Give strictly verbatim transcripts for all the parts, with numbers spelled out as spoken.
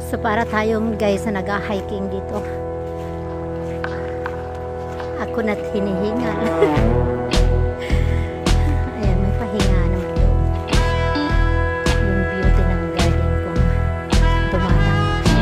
So para tayong guys na nag-hiking dito. Ako na't hinihingal. Ayan, may pahinga naman doon. Yung beauty ng garden kung tumatang siya.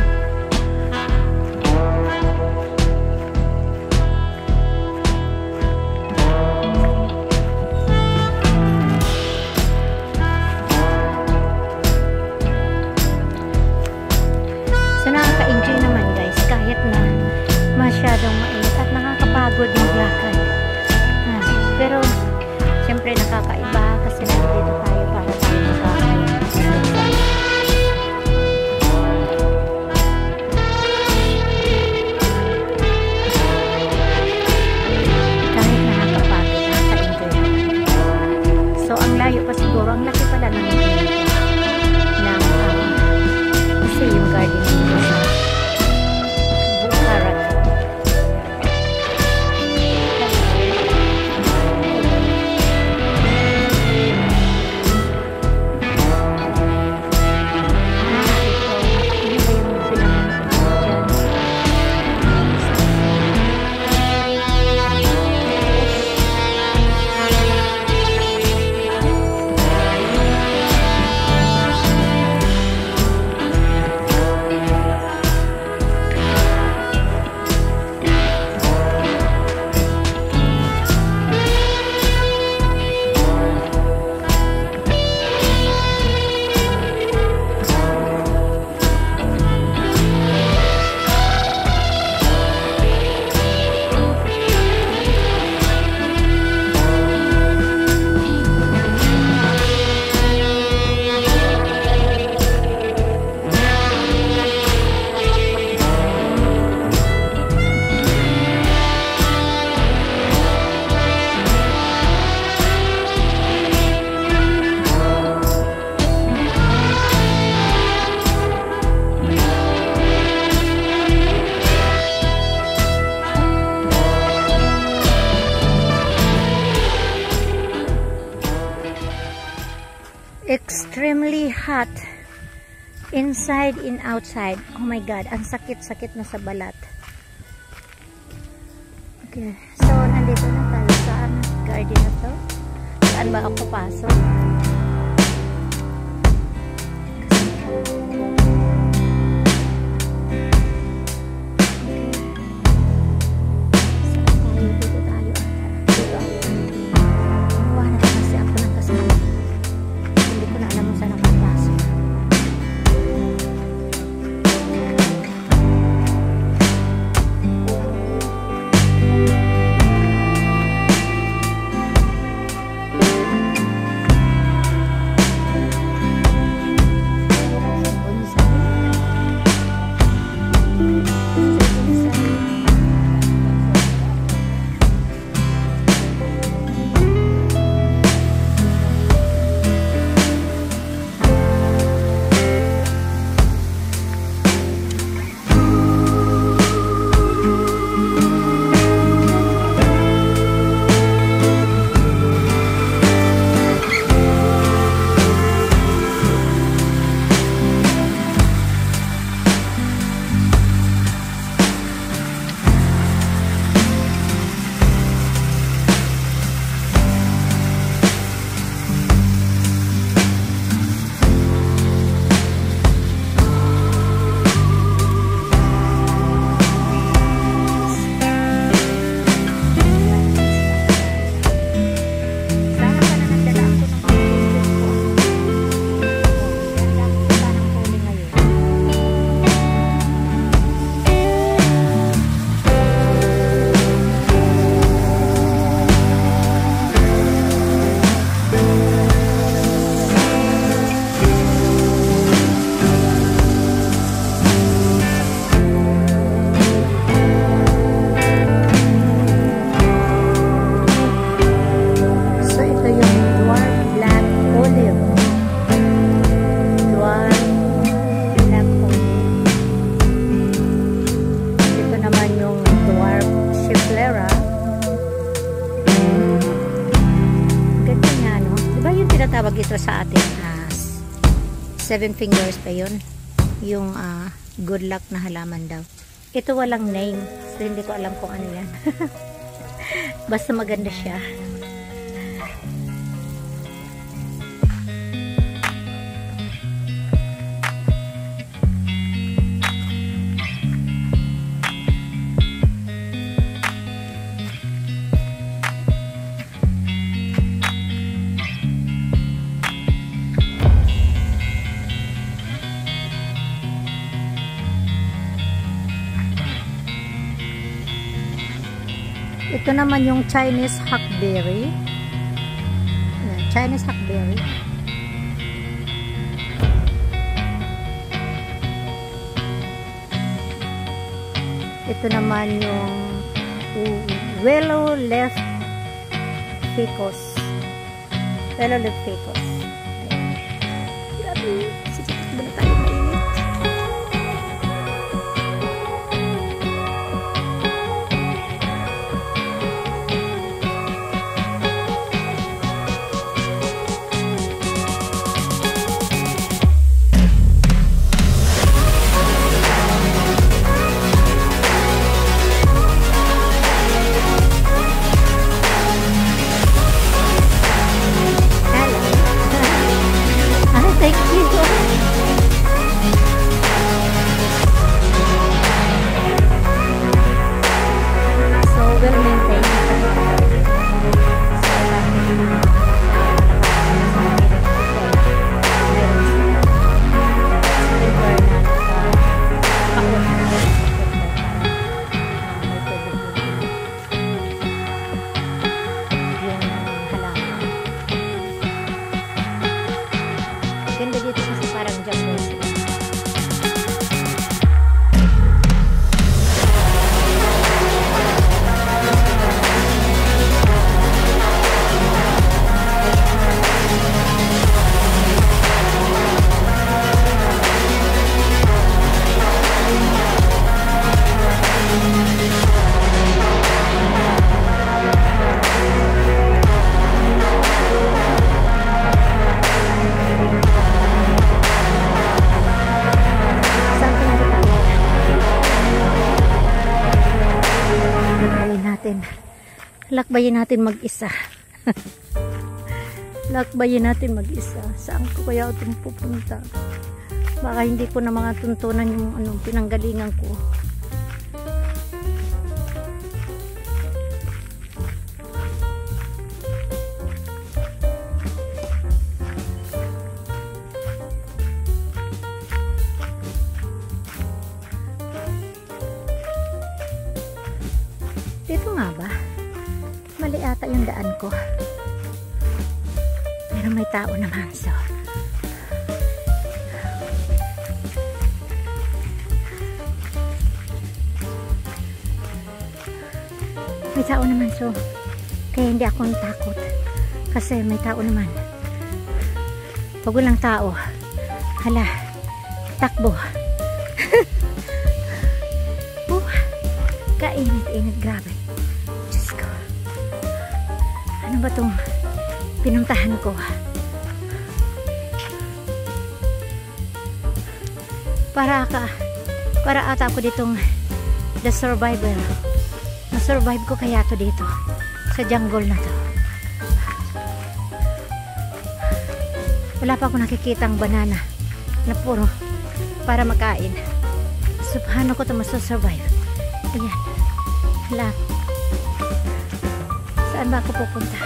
So nakaka-enjoy naman guys kahit na masyadong mainit at nakakapagod yung lakad. Ah, pero siyempre nakakaiba kasi nandito tayo para tayo makakain. Kahit nakakapagod, nakaka-enjoy naman. So ang layo pa siguro, ang laki pala ng ng um, kasi yung garden dito sa Bukarat. Extremely hot inside and outside. Oh my god, ang sakit-sakit na sa balat. Okay, so nandito na tayo sa garden na to. Saan ba ako pasok? tinatawag ito sa atin as seven fingers pa yun. yung uh, good luck na halaman daw. Ito walang name, so hindi ko alam kung ano yan. Basta maganda siya. Ito naman yung Chinese hackberry. Yeah, Chinese hackberry. Ito naman yung Willow Leaf Ficus. Willow Leaf Ficus. Grabe. Sisipat ba na tayo mainit? Lakbayin natin mag-isa. Lakbayin natin mag-isa. Saan ko kaya ito pupunta? Baka hindi ko na mga tuntunan yung anong pinanggalingan ko. Dito nga ba? Mali ata yung daan ko. Pero may tao naman, so. May tao naman, so. Kaya hindi ako natakot. Kasi may tao naman. Pag walang tao, hala, takbo. uh, Kainit-init, grabe. Ano ba itong pinuntahan ko? Para ka, para ata ako ditong the survivor. Na-survive ko kaya to dito sa jungle na to. Wala pa ako nakikitang banana na puro para makain. So paano ko to masasurvive? Ayan. Wala. Saan ba ako pupunta?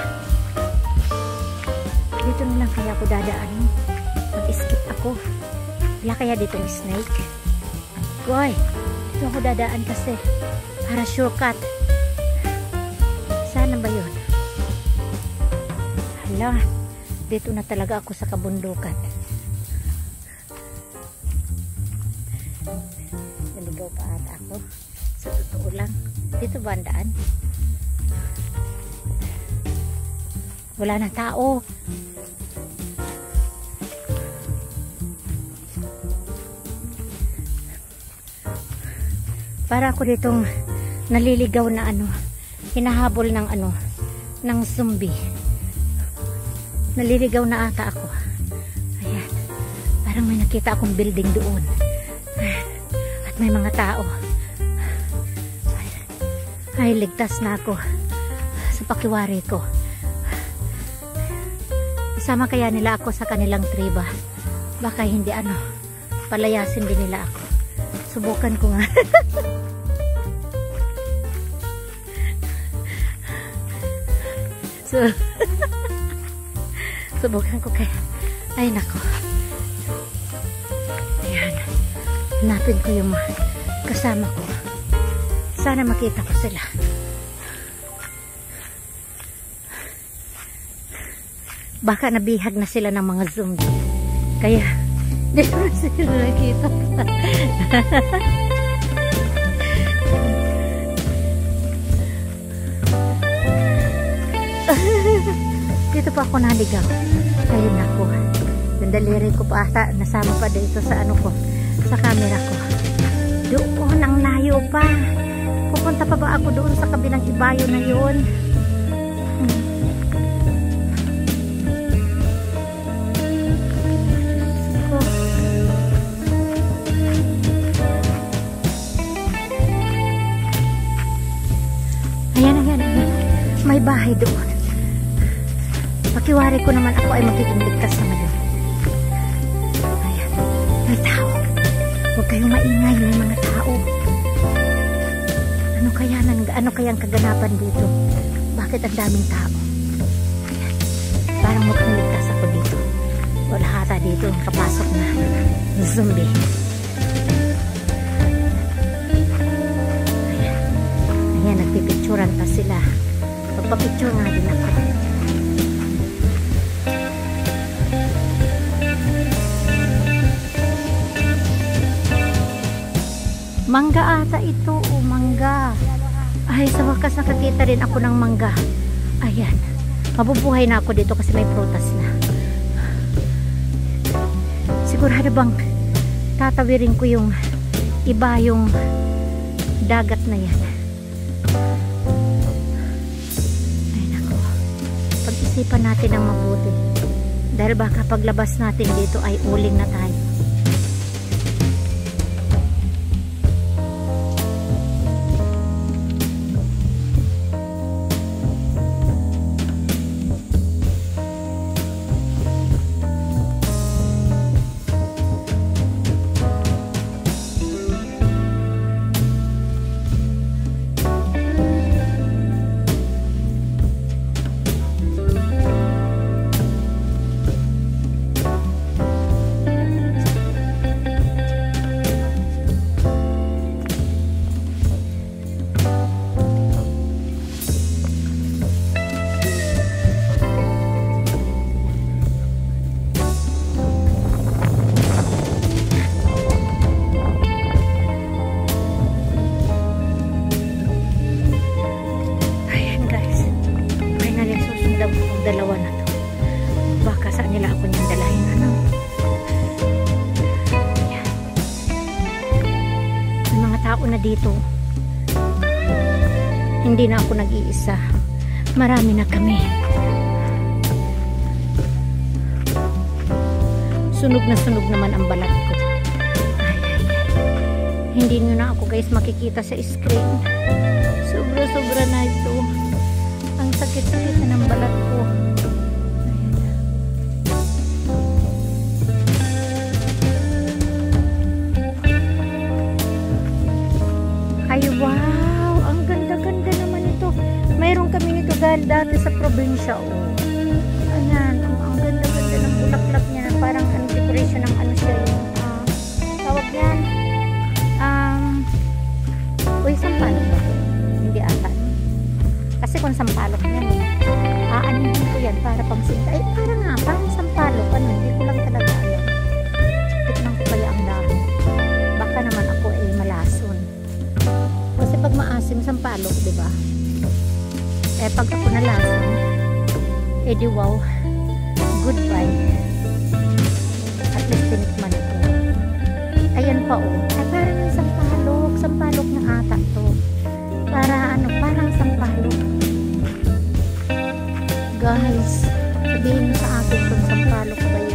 Dito na lang kaya ako dadaan. Mag-skip ako. Wala kaya dito yung snake? Goy, dito ako dadaan kasi para shortcut. Sana ba yun? Hala, dito na talaga ako sa kabundukan. Naligaw pa ata ako. Sa totoo lang. Dito ba ang daan? Wala na tao. Para ako ditong naliligaw na ano, hinahabol ng ano, ng zombie. Naliligaw na ata ako. Ayan. Parang may nakita akong building doon. At may mga tao. Ay, ay ligtas na ako sa pakiwari ko. Isama kaya nila ako sa kanilang triba. Baka hindi ano, palayasin din nila ako. Subukan ko nga. So, subukan ko kaya. Ay nako. Ayan. Hanapin ko yung mga kasama ko. Sana makita ko sila. Baka nabihag na sila ng mga zombie. Kaya, di ba sila nakita? Dito pa ako naligaw. Ayun ako. Yung daliri ko pa ata, nasama pa dito sa ano ko, sa camera ko. Doon, ang layo pa. Pupunta pa ba ako doon sa kabilang ibayo na yun? Hmm. Ayan, ayan, ayan. May bahay doon. Pakiwari ko naman ako ay magiging ligtas naman yun. Ayan. May tao. Huwag kayong maingay. May mga tao. Ano kaya, ano kayang kaganapan dito? Bakit ang daming tao? Ayan. Parang mukhang ligtas ako dito. Wala hata dito kapasok na zombie. Ayan. Ayan, nagpipicturan pa sila. Magpapicture nga din ako. Mangga ata ito, o mangga. Ay, sa wakas nakakita rin ako ng mangga. Ayan. Mabubuhay na ako dito kasi may prutas na. Sigurado bang tatawirin ko yung iba yung dagat na yan. Ay, nako. Pag-isipan natin ang mabuti. Dahil baka paglabas natin dito ay uling na tayo. Dalawa na to. Baka saan nila ako niyang dalahin. Ano? Ayan. May mga tao na dito. Hindi na ako nag-iisa. Marami na kami. Sunog na sunog naman ang balat ko. Ay, ay, ay. Hindi nyo na ako guys makikita sa screen. Sobra-sobra na ito. Ang sakit-sakit na ng balat ko. Ay, wow! Ang ganda-ganda naman ito. Mayroon kami nito dahil dati sa probinsya. Oh. Ayan. Ang ganda-ganda ng bulaklak niya. Parang ano, decoration ng ano siya yung uh, tawag yan. Um, uy, sampalok ba? Hindi ata. Kasi kung sampalok yan, aanin ko yan para pang sinta. Ay, parang nga, parang sampalok. Ano, hindi ko lang talaga alam. Tikman ko kaya ang dahon. Baka naman ako ay malason. Kasi pag maasim, sampalok, di ba? Eh, pag ako nalason, eh di wow, goodbye. At least tinikman ko. Ayan pa oh. Ay, parang yung sampalok. Sampalok na ata to. Para ano, parang sampalok. Guys, sabihin mo sa akin kung sampalok ba yun.